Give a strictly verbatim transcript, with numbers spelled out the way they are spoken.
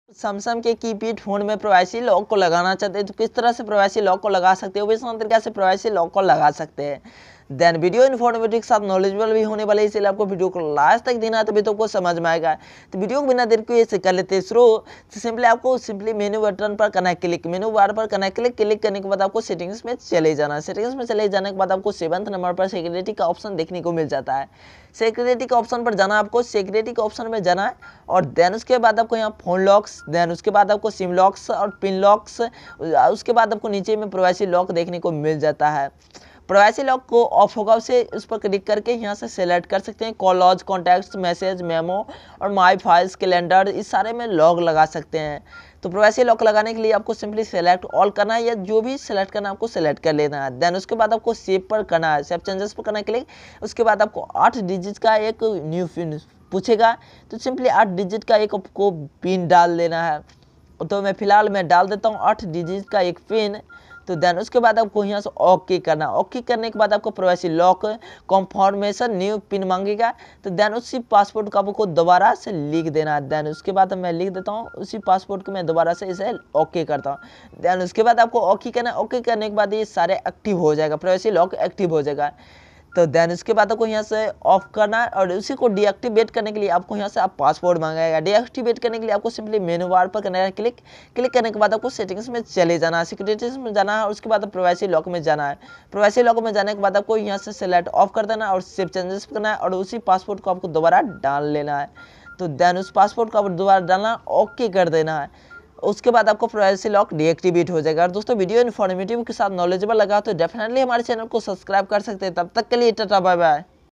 Samsung के keypad phone में privacy lock को लगाना चाहते हैं तो किस तरह से प्राइवेसी लॉक को लगा सकते हो, वो इस तरीके से प्राइवेसी लॉक को लगा सकते हैं। देन वीडियो इन्फॉर्मेटिव के साथ नॉलेजेबल भी होने वाले, इसलिए आपको वीडियो को लास्ट तक देना है तभी तो आपको समझ में आएगा। तो वीडियो को बिना देर किए से कर लेते हैं शुरू। तो सिंपली आपको सिंपली मेनू बटन पर करना है क्लिक, मेनू बार पर करना है क्लिक। क्लिक करने के बाद आपको सेटिंग्स में चले जाना है। सेटिंग्स में चले जाने के बाद आपको सेवंथ नंबर पर सिक्योरिटी का ऑप्शन देखने को मिल जाता है। सिक्योरिटी के ऑप्शन पर जाना, आपको सिक्योरिटी के ऑप्शन में जाना है और देन उसके बाद आपको यहाँ फोन लॉक्स, देन उसके बाद आपको सिम लॉक्स और पिन लॉक्स, उसके बाद आपको नीचे में प्राइवेसी लॉक देखने को मिल जाता है। प्राइवेसी लॉक को ऑफ होगा उसे उस पर क्लिक करके यहाँ से सेलेक्ट कर सकते हैं। Call logs, contacts, message, memo और माई फाइल्स, कैलेंडर, इस सारे में लॉक लगा सकते हैं। तो प्राइवेसी लॉक लगाने के लिए आपको सिंपली सेलेक्ट ऑल करना है या जो भी सेलेक्ट करना है आपको सेलेक्ट कर लेना है। देन उसके बाद आपको सेव पर करना है, सेव चेंजेस पर करना है क्लिक। उसके बाद आपको आठ डिजिट का एक न्यू पिन पूछेगा, तो सिंपली आठ डिजिट का एक आपको पिन डाल देना है। तो मैं फिलहाल मैं डाल देता हूँ आठ डिजिट का एक पिन। तो देन उसके बाद आपको यहाँ से ओके करना, ओके करने के बाद आपको privacy lock confirmation new PIN मांगेगा। तो देन उसी पासवर्ड का आपको दोबारा से लिख देना है। देन उसके बाद मैं लिख देता हूँ उसी पासवर्ड को, मैं दोबारा से इसे ओके करता हूँ। देन उसके बाद आपको ओके करना, ओके करने के बाद ये सारे एक्टिव हो जाएगा, प्राइवेसी लॉक एक्टिव हो जाएगा। तो देन उसके बाद आपको यहाँ से ऑफ करना है और उसी को डीएक्टिवेट करने के लिए आपको यहाँ से आप पासवर्ड मांगेगा। डीएक्टिवेट करने के लिए आपको सिंपली मेनू बार पर करना है क्लिक। क्लिक करने के बाद आपको सेटिंग्स में चले जाना है, सिक्योरिटीज में जाना है और उसके बाद प्राइवेसी लॉक में जाना है। प्राइवेसी लॉक में जाने के बाद आपको यहाँ से सेलेक्ट ऑफ कर देना और सेव चेंजेस करना है और उसी पासवर्ड को आपको दोबारा डाल लेना है। तो देन उस पासवर्ड को आप दोबारा डालना, ओके कर देना है। उसके बाद आपको प्राइवेसी लॉक डीएक्टिवेट हो जाएगा। और दोस्तों वीडियो इन्फॉर्मेटिव के साथ नॉलेजेबल लगा तो डेफिनेटली हमारे चैनल को सब्सक्राइब कर सकते हैं। तब तक के लिए टाटा बाय बाय।